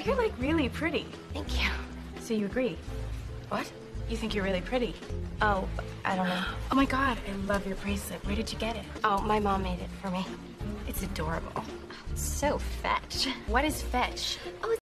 You're like really pretty. Thank you. So you agree? What? You think you're really pretty? Oh, I don't know. Oh my God, I love your bracelet. Where did you get it? Oh, my mom made it for me. It's adorable. It's so fetch. What is fetch? Oh,